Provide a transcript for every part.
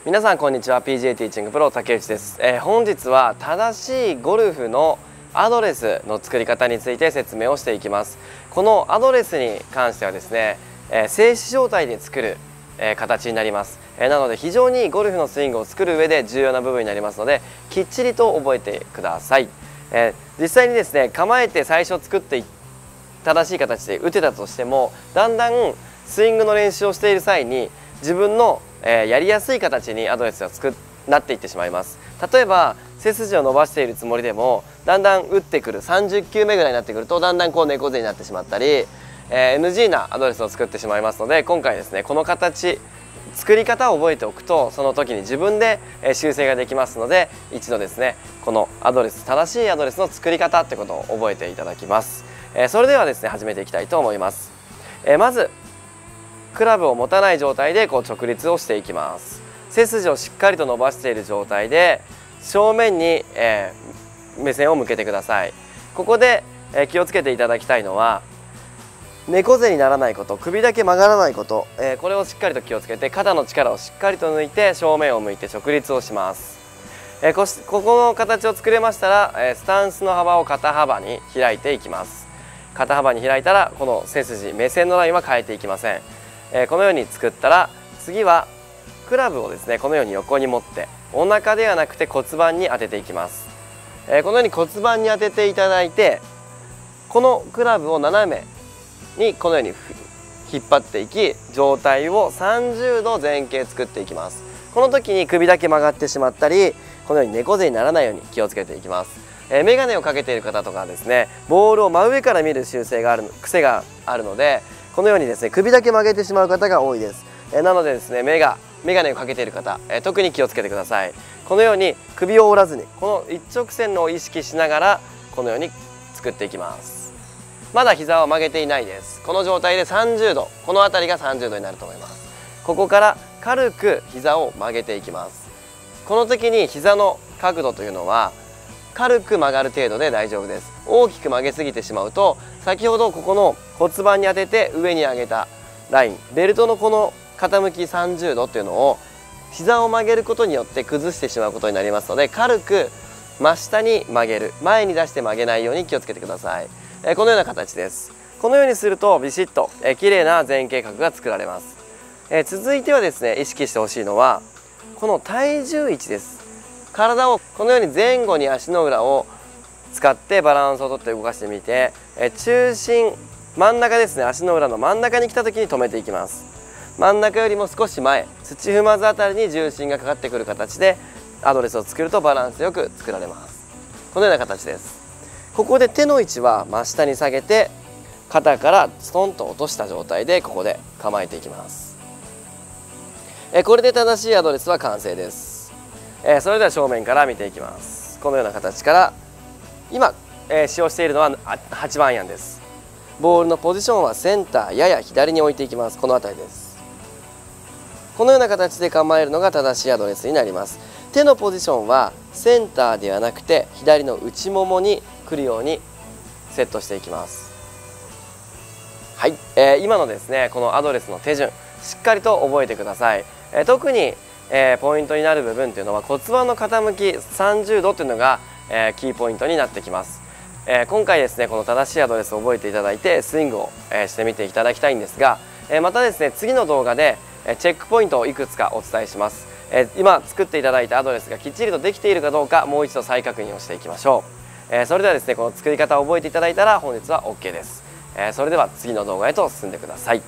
皆さんこんにちは。 PGA ティーチングプロ竹内です。本日は正しいゴルフのアドレスの作り方について説明をしていきます。このアドレスに関してはですね、静止状態で作る形になります。なので非常にゴルフのスイングを作る上で重要な部分になりますので、きっちりと覚えてください。実際にですね、構えて最初作って正しい形で打てたとしても、だんだんスイングの練習をしている際に自分のやりやすい形にアドレスがなっていってしまいます。例えば背筋を伸ばしているつもりでも、だんだん打ってくる30球目ぐらいになってくると、だんだんこう猫背になってしまったり、NG なアドレスを作ってしまいますので、今回ですね、この形作り方を覚えておくと、その時に自分で修正ができますので、一度ですね、このアドレス、正しいアドレスの作り方ってことを覚えていただきます。それではですね、始めていきたいと思います。まずクラブを持たない状態でこう直立をしていきます。背筋をしっかりと伸ばしている状態で正面に、目線を向けてください。ここで、気をつけていただきたいのは、猫背にならないこと、首だけ曲がらないこと、これをしっかりと気をつけて、肩の力をしっかりと抜いて正面を向いて直立をします。ここの形を作れましたら、スタンスの幅を肩幅に開いていきます。肩幅に開いたら、この背筋、目線のラインは変えていきません。このように作ったら、次はクラブをですね、このように横に持ってお腹ではなくて骨盤に当てていきます。このように骨盤に当てていただいて、このクラブを斜めにこのように引っ張っていき、状態を30度前傾作っていきます。この時に首だけ曲がってしまったり、このように猫背にならないように気をつけていきます。眼鏡をかけている方とかですね、ボールを真上から見る癖があるので、このようにですね、首だけ曲げてしまう方が多いです。なのでですね、眼鏡をかけている方、特に気をつけてください。このように首を折らずに、この一直線を意識しながらこのように作っていきます。まだ膝は曲げていないです。この状態で30度、この辺りが30度になると思います。ここから軽く膝を曲げていきます。この時に膝の角度というのは軽く曲がる程度で大丈夫です。大きく曲げすぎてしまうと、先ほどここの骨盤に当てて上に上げたライン、ベルトのこの傾き30度っていうのを膝を曲げることによって崩してしまうことになりますので、軽く真下に曲げる、前に出して曲げないように気をつけてください。このような形です。このようにするとビシッと綺麗な前傾角が作られます。続いてはですね、意識してほしいのはこの体重位置です。体をこのように前後に足の裏を使ってバランスをとって動かしてみて、中心真ん中ですね、足の裏の真ん中に来た時に止めていきます。真ん中よりも少し前、土踏まずあたりに重心がかかってくる形でアドレスを作るとバランスよく作られます。このような形です。ここで手の位置は真下に下げて、肩からストンと落とした状態でここで構えていきます。これで正しいアドレスは完成です。それでは正面から見ていきます。このような形から今、使用しているのは8番アイアンです。ボールのポジションはセンターやや左に置いていきます。この辺りです。このような形で構えるのが正しいアドレスになります。手のポジションはセンターではなくて左の内ももに来るようにセットしていきます。はい、今のですね、このアドレスの手順しっかりと覚えてください。特にポイントになる部分というのは骨盤の傾き30度というのがキーポイントになってきます。今回ですね、この正しいアドレスを覚えていただいてスイングをしてみていただきたいんですが、またですね、次の動画でチェックポイントをいくつかお伝えします。今作っていただいたアドレスがきっちりとできているかどうか、もう一度再確認をしていきましょう。それではですね、この作り方を覚えていただいたら本日は OK です。それでは次の動画へと進んでください。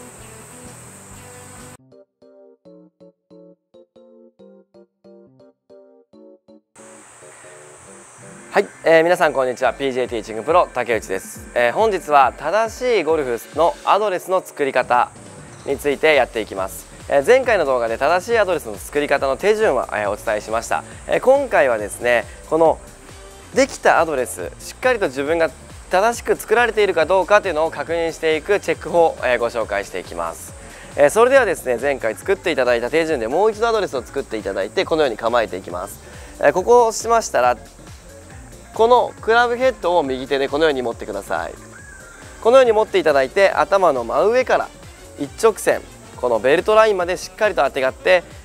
はい、皆さんこんにちは。 PGA ティーチングプロ竹内です。本日は正しいゴルフのアドレスの作り方についてやっていきます。前回の動画で正しいアドレスの作り方の手順はお伝えしました。今回はですね、このできたアドレスしっかりと自分が正しく作られているかどうかというのを確認していくチェック法をご紹介していきます。それではですね、前回作っていただいた手順でもう一度アドレスを作っていただいて、このように構えていきます。ここを押しましたら、このクラブヘッドを右手でこのように持ってください。このように持っていただいて、頭の真上から一直線、このベルトラインまでしっかりとあてがって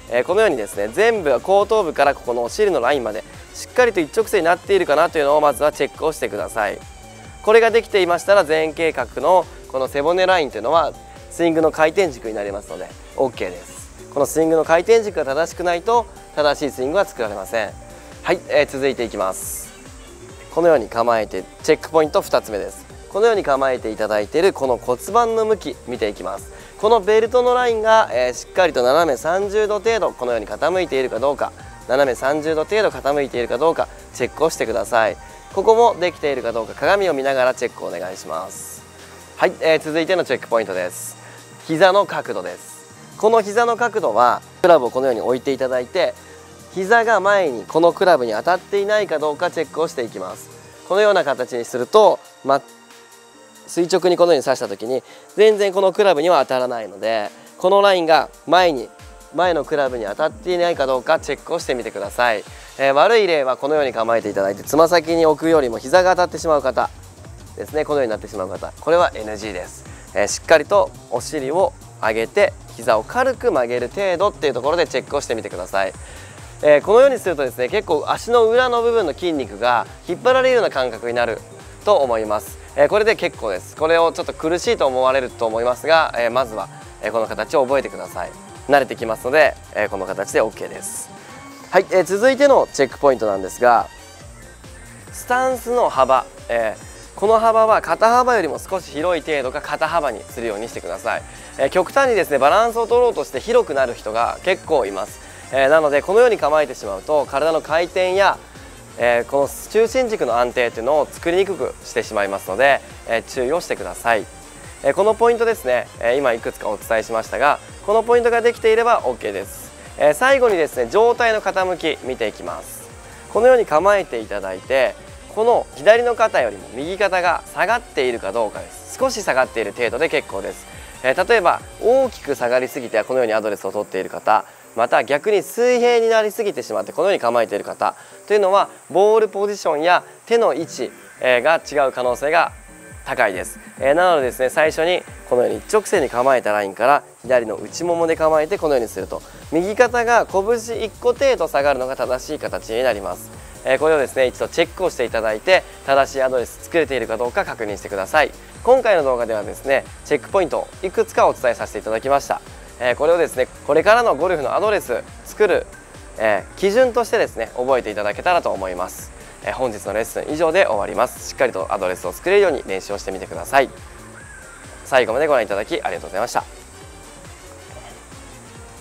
このようにですね全部後頭部からここのお尻のラインまでしっかりと一直線になっているかなというのをまずはチェックをしてください。これができていましたら前傾角のこの背骨ラインというのはスイングの回転軸になりますので OK です。このスイングの回転軸が正しくないと正しいスイングは作られません。はい、続いていきます。このように構えてチェックポイント2つ目です。このように構えていただいているこの骨盤の向き見ていきます。このベルトのラインが、しっかりと斜め30度程度このように傾いているかどうか、斜め30度程度傾いているかどうかチェックをしてください。ここもできているかどうか鏡を見ながらチェックをお願いします。はい、続いてのチェックポイントです。膝の角度です。この膝の角度はクラブをこのように置いていただいて膝が前にこのクラブに当たっていないかどうかチェックをしていきます。このような形にすると、垂直にこのように刺した時に全然このクラブには当たらないので、このラインが前のクラブに当たっていないかどうかチェックをしてみてください。悪い例はこのように構えていただいてつま先に置くよりも膝が当たってしまう方ですね、このようになってしまう方、これは NG です。しっかりとお尻を上げて膝を軽く曲げる程度っていうところでチェックをしてみてください。このようにするとですね結構足の裏の部分の筋肉が引っ張られるような感覚になると思います。これで結構です。これをちょっと苦しいと思われると思いますが、まずはこの形を覚えてください。慣れてきますのでこの形で OK です。はい、続いてのチェックポイントなんですが、スタンスの幅、この幅は肩幅よりも少し広い程度か肩幅にするようにしてください。極端にですねバランスを取ろうとして広くなる人が結構います。なのでこのように構えてしまうと体の回転やこの中心軸の安定というのを作りにくくしてしまいますので注意をしてください。このポイントですね今いくつかお伝えしましたが、このポイントができていれば OK です。最後にですね上体の傾き見ていきます。このように構えていただいてこの左の肩よりも右肩が下がっているかどうかです。少し下がっている程度で結構です。例えば大きく下がりすぎてこのようにアドレスを取っている方、また逆に水平になりすぎてしまってこのように構えている方というのはボールポジションや手の位置が違う可能性が高いです。なのでですね最初にこのように一直線に構えたラインから左の内ももで構えてこのようにすると右肩が拳1個程度下がるのが正しい形になります。これをですね一度チェックをしていただいて正しいアドレス作れているかどうか確認してください。今回の動画ではですねチェックポイントをいくつかお伝えさせていただきました。これをですねこれからのゴルフのアドレス作る、基準としてですね覚えていただけたらと思います。本日のレッスン以上で終わります。しっかりとアドレスを作れるように練習をしてみてください。最後までご覧いただきありがとうございました。